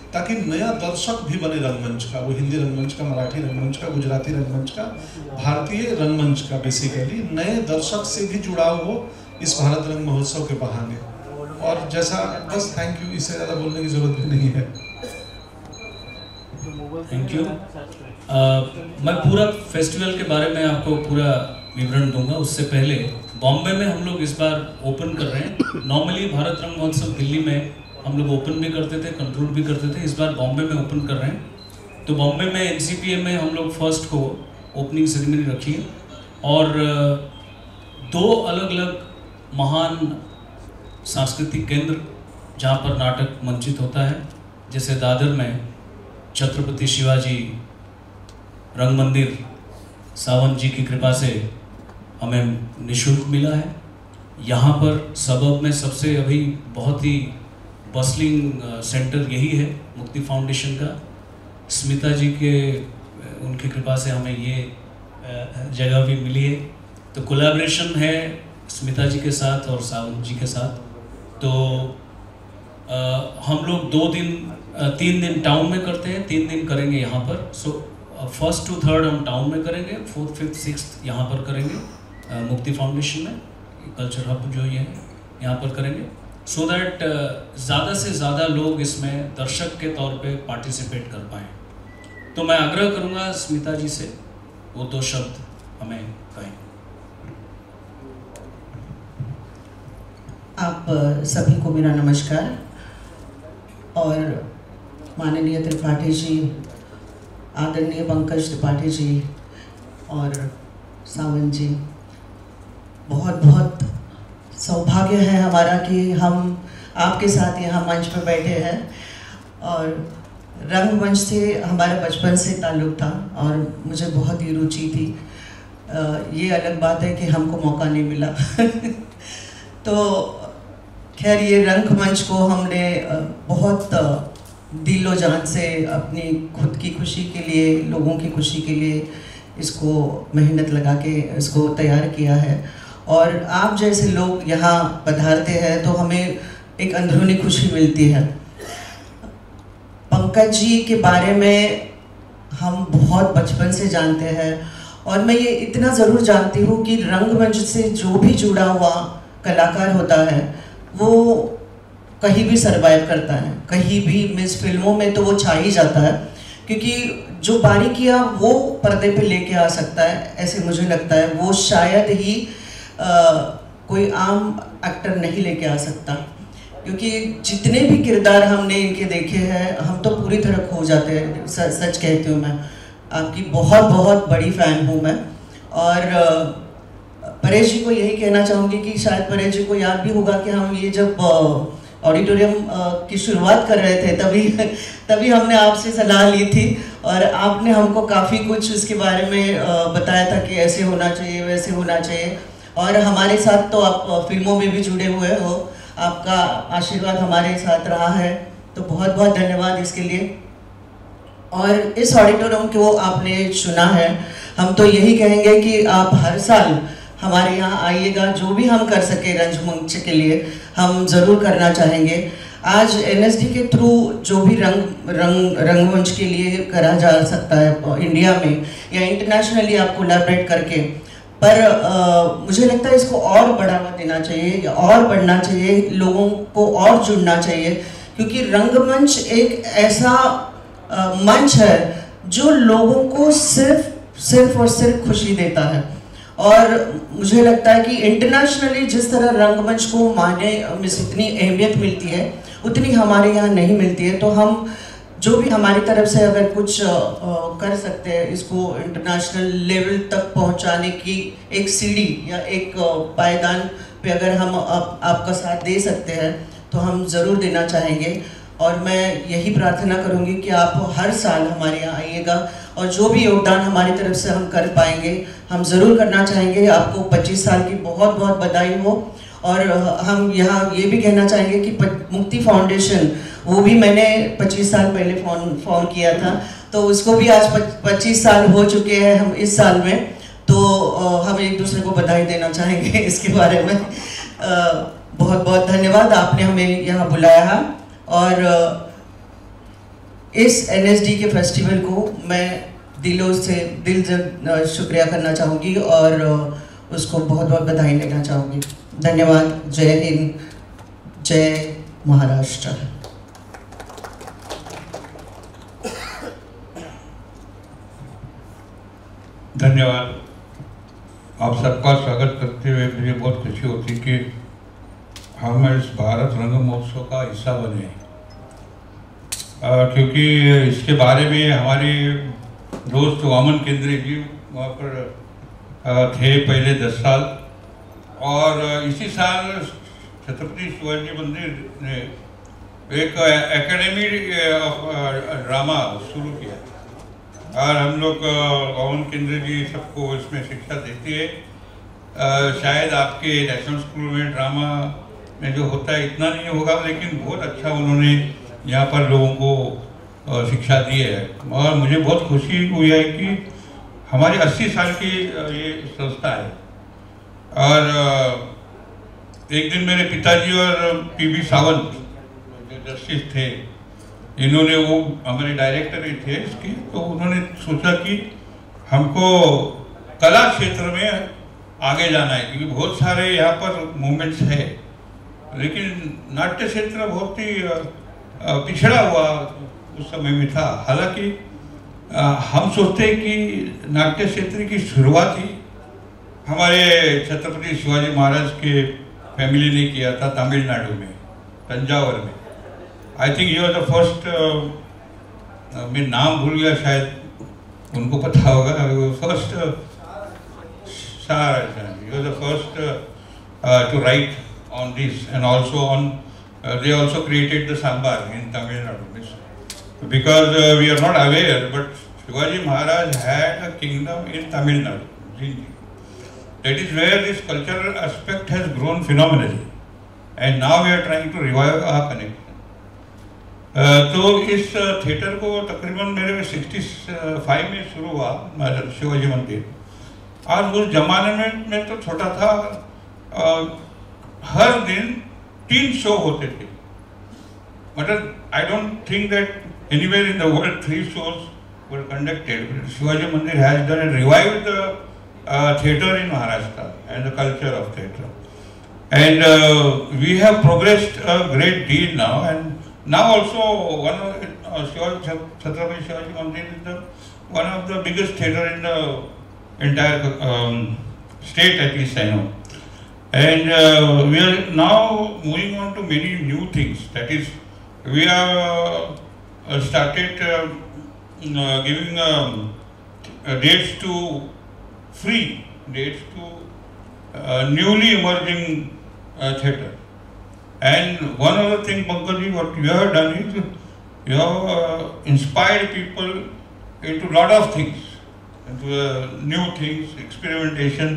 ताकि नया दर्शक भी बने रंगमंच का, वो हिंदी रंगमंच का, मराठी रंगमंच का, गुजराती रंगमंच का, भारतीय रंगमंच का, बेसिकली नए दर्शक से भी जुड़ाव हो इस भारत रंग महोत्सव के बहाने। और जैसा बस थैंक यू, इससे ज़्यादा बोलने की जरूरत भी नहीं है। Thank you. मैं पूरा फेस्टिवल के बारे में आपको पूरा विवरण दूंगा। उससे पहले बॉम्बे में हम लोग इस बार ओपन कर रहे हैं। नॉर्मली भारत रंग महोत्सव दिल्ली में हम लोग ओपन भी करते थे, कंट्रोल भी करते थे। इस बार बॉम्बे में ओपन कर रहे हैं। तो बॉम्बे में NCPA में हम लोग फर्स्ट को ओपनिंग सेरेमनी रखी है और 2 अलग अलग महान सांस्कृतिक केंद्र जहाँ पर नाटक मंचित होता है, जैसे दादर में छत्रपति शिवाजी रंग मंदिर सावंत जी की कृपा से हमें निःशुल्क मिला है। यहाँ पर सबब में सबसे अभी बहुत ही बसलिंग सेंटर यही है, मुक्ति फाउंडेशन का। स्मिता जी के उनकी कृपा से हमें ये जगह भी मिली है। तो कोलैबोरेशन है स्मिता जी के साथ और सावंत जी के साथ। तो हम लोग 3 दिन टाउन में करते हैं, 3 दिन करेंगे यहाँ पर। सो 1st to 3rd हम टाउन में करेंगे, 4th, 5th, 6th यहाँ पर करेंगे मुक्ति फाउंडेशन में, कल्चर हब जो ये है यहाँ पर करेंगे, सो दैट ज़्यादा से ज़्यादा लोग इसमें दर्शक के तौर पे पार्टिसिपेट कर पाएँ। तो मैं आग्रह करूँगा स्मिता जी से वो 2 शब्द हमें कहें। आप सभी को मेरा नमस्कार। और माननीय त्रिपाठी जी, आदरणीय पंकज त्रिपाठी जी और सावंत जी, बहुत बहुत सौभाग्य है हमारा कि हम आपके साथ यहाँ मंच पर बैठे हैं। और रंगमंच से हमारा बचपन से ताल्लुक़ था और मुझे बहुत ही रुचि थी। ये अलग बात है कि हमको मौका नहीं मिला तो खैर ये रंगमंच को हमने बहुत दिलो जान से अपनी खुद की खुशी के लिए, लोगों की खुशी के लिए इसको मेहनत लगा के इसको तैयार किया है। और आप जैसे लोग यहाँ पधारते हैं तो हमें एक अंदरूनी खुशी मिलती है। पंकज जी के बारे में हम बहुत बचपन से जानते हैं और मैं ये इतना ज़रूर जानती हूँ कि रंगमंच से जो भी जुड़ा हुआ कलाकार होता है वो कहीं भी सरवाइव करता है, कहीं भी। मिस फिल्मों में तो वो छा ही जाता है, क्योंकि जो बारीकियाँ वो पर्दे पे लेके आ सकता है, ऐसे मुझे लगता है वो शायद ही कोई आम एक्टर नहीं लेके आ सकता। क्योंकि जितने भी किरदार हमने इनके देखे हैं हम तो पूरी तरह खो जाते हैं। सच कहती हूँ, मैं आपकी बहुत बहुत बड़ी फ़ैन हूँ मैं। और परेश जी को यही कहना चाहूँगी कि शायद परेश जी को याद भी होगा कि हम ये जब ऑडिटोरियम की शुरुआत कर रहे थे तभी हमने आपसे सलाह ली थी और आपने हमको काफ़ी कुछ इसके बारे में बताया था कि ऐसे होना चाहिए, वैसे होना चाहिए। और हमारे साथ तो आप फिल्मों में भी जुड़े हुए हो, आपका आशीर्वाद हमारे साथ रहा है, तो बहुत बहुत धन्यवाद इसके लिए। और इस ऑडिटोरियम को आपने चुना है, हम तो यही कहेंगे कि आप हर साल हमारे यहाँ आइएगा। जो भी हम कर सके रंगमंच के लिए हम ज़रूर करना चाहेंगे। आज NSD के थ्रू जो भी रंगमंच के लिए करा जा सकता है इंडिया में या इंटरनेशनली आप कोलैबोरेट करके, पर मुझे लगता है इसको और बढ़ावा देना चाहिए या और बढ़ना चाहिए, लोगों को और जुड़ना चाहिए। क्योंकि रंगमंच एक ऐसा मंच है जो लोगों को सिर्फ और सिर्फ खुशी देता है। और मुझे लगता है कि इंटरनेशनली जिस तरह रंगमंच को माने इतनी अहमियत मिलती है उतनी हमारे यहाँ नहीं मिलती है। तो हम जो भी हमारी तरफ से अगर कुछ कर सकते हैं इसको इंटरनेशनल लेवल तक पहुँचाने की एक सीढ़ी या एक पायदान पे अगर हम आपका साथ दे सकते हैं तो हम ज़रूर देना चाहेंगे। और मैं यही प्रार्थना करूंगी कि आप हर साल हमारे यहाँ आइएगा और जो भी योगदान हमारी तरफ से हम कर पाएंगे हम ज़रूर करना चाहेंगे। आपको 25 साल की बहुत बहुत बधाई हो। और हम यहाँ ये भी कहना चाहेंगे कि मुक्ति फाउंडेशन, वो भी मैंने 25 साल पहले फॉर्म किया था, तो उसको भी आज 25 साल हो चुके हैं हम इस साल में, तो हम एक दूसरे को बधाई देना चाहेंगे इसके बारे में। बहुत बहुत धन्यवाद, आपने हमें यहाँ बुलाया। और इस NSD के फेस्टिवल को मैं दिल से शुक्रिया करना चाहूँगी और उसको बहुत बहुत बधाई देना चाहूँगी। धन्यवाद। जय हिंद, जय महाराष्ट्र। धन्यवाद। आप सबका स्वागत करते हुए मुझे बहुत खुशी होती कि हम इस भारत रंग महोत्सव का हिस्सा बने, क्योंकि इसके बारे में हमारे दोस्त वामन केंद्रे जी वहाँ पर थे पहले 10 साल, और इसी साल छत्रपति शिवाजी मंदिर ने एक एकेडमी ऑफ ड्रामा शुरू किया और हम लोग वामन केंद्र जी सबको इसमें शिक्षा देती है। शायद आपके नेशनल स्कूल में ड्रामा में जो होता है इतना नहीं होगा, लेकिन बहुत अच्छा उन्होंने यहाँ पर लोगों को शिक्षा दी है। और मुझे बहुत खुशी हुई है कि हमारी 80 साल की ये संस्था है। और एक दिन मेरे पिताजी और PB सावंत जो जस्टिस थे, इन्होंने, वो हमारे डायरेक्टर ही थे इसके, तो उन्होंने सोचा कि हमको कला क्षेत्र में आगे जाना है, क्योंकि बहुत सारे यहाँ पर मूवमेंट्स है, लेकिन नाट्य क्षेत्र बहुत ही पिछड़ा हुआ उस समय में था। हालांकि हम सोचते हैं कि नाट्य क्षेत्र की शुरुआत ही हमारे छत्रपति शिवाजी महाराज के फैमिली ने किया था तमिलनाडु में, तंजावर में। आई थिंक ये वॉज द फर्स्ट, मैं नाम भूल गया, शायद उनको पता होगा, first to write on this, and also on they also created the sambar in Tamil Nadu, because we are not aware, but Shivaji Maharaj had a kingdom in Tamil Nadu. That is where this cultural aspect has grown phenomenally, and now we are trying to revive our connection. तो इस theatre को तकरीबन मेरे 65 में शुरू हुआ शिवाजी मंदिर। आज उस जमाने में तो छोटा था, हर दिन 3 शो होते थे। मतलब I don't think that anywhere in the world 3 shows were conducted. Shivaji Mandir has done and revived the theatre in Maharashtra and the culture of theatre. And we have progressed a great deal now, and now also one of Chhatrapati Shivaji Mandir is one of the biggest theatre in the entire state, at least I know. And we are now moving on to many new things. That is, we have started giving dates to free dates to newly emerging theatre. And one other thing, Pankaj, what you have done is you have inspired people into a lot of things, into new things, experimentation,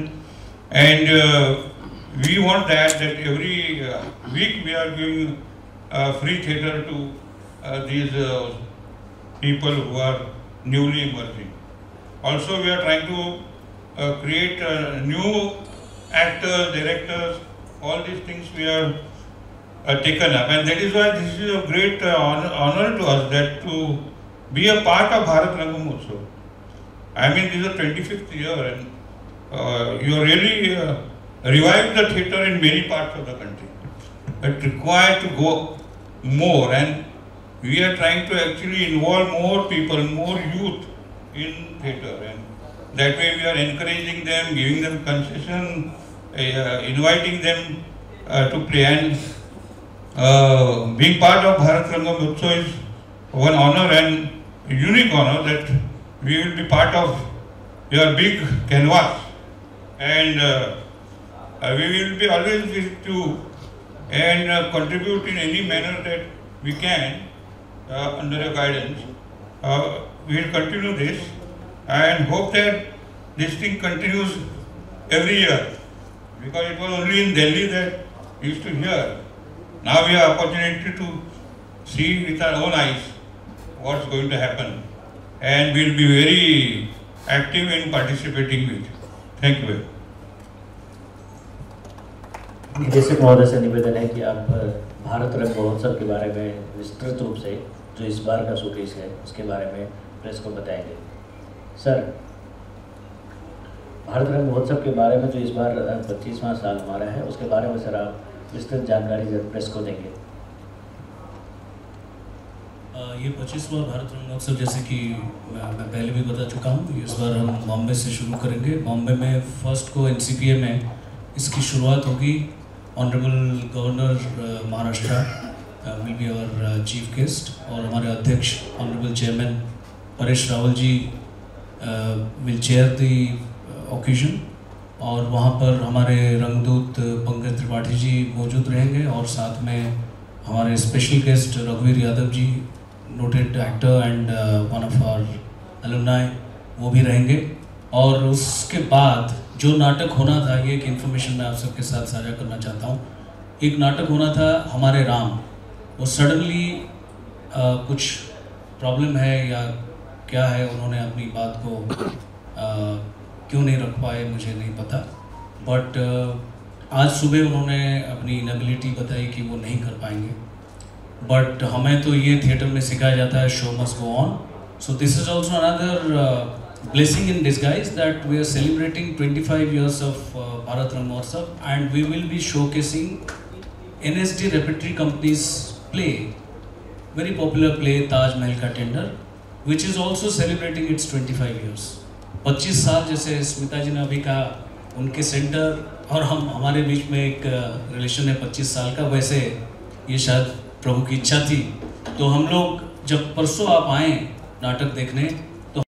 and we want that every week we are giving free theatre to these people who are newly emerging. Also, we are trying to create new actors, directors, all these things we are taken up, and that is why this is a great honor to us that to be a part of Bharat Ranga Mahotsav. I mean, this is the 25th year, and you really revived the theatre in many parts of the country. It required to go more, and we are trying to actually involve more people, more youth in theatre, and that way we are encouraging them, giving them concession, inviting them to play, and being part of Bharat Ranga Mahotsav is one honor and unique honor that we will be part of your big canvas, and we will be always with you and contribute in any manner that we can under your guidance. We will continue this and hope that this thing continues every year, because it was only in Delhi that we used to hear. Now we have opportunity to see with our own eyes what's going to happen, and we'll be very active in participating with it. Thank you. निदेशक महोदय से निवेदन है कि आप भारत रंग महोत्सव के बारे में विस्तृत रूप से जो इस बार का शोकेस है उसके बारे में प्रेस को बताएंगे। सर, भारत रंग महोत्सव के बारे में जो इस बार 25वां साल हमारा है उसके बारे में सर आप विस्तृत जानकारी प्रेस को देंगे। ये 25वां भारत रंग महोत्सव जैसे कि मैं पहले भी बता चुका हूँ, इस बार हम बॉम्बे से शुरू करेंगे। बॉम्बे में फर्स्ट को NCPA में इसकी शुरुआत होगी। Honourable governor Maharashtra will be our chief guest और हमारे अध्यक्ष honourable chairman Paresh Rawal ji will chair the occasion, और वहाँ पर हमारे रंगदूत पंकज त्रिपाठी जी मौजूद रहेंगे और साथ में हमारे स्पेशल गेस्ट रघुवीर Yadav ji, noted actor and one of our alumni, वो भी रहेंगे। और उसके बाद जो नाटक होना था, ये एक इन्फॉर्मेशन मैं आप सबके साथ साझा करना चाहता हूँ। एक नाटक होना था हमारे राम, वो सडनली कुछ प्रॉब्लम है या क्या है, उन्होंने अपनी बात को क्यों नहीं रख पाए मुझे नहीं पता, बट आज सुबह उन्होंने अपनी इनएबिलिटी बताई कि वो नहीं कर पाएंगे। बट हमें तो ये थिएटर में सिखाया जाता है show must go on, so this is also another blessing in disguise that we are celebrating 25 years of Bharat Rang Mahotsav, and we will be showcasing NSD Repertory Company's play, very popular play Taj Mahal Ka Tender, which is also celebrating its 25 years. 25 साल जैसे स्मिता जी ने अभी कहा, उनके centre और हमारे बीच में एक रिलेशन है 25 साल का, वैसे ये शायद प्रभु की इच्छा थी। तो हम लोग जब परसों आप आएँ नाटक देखने,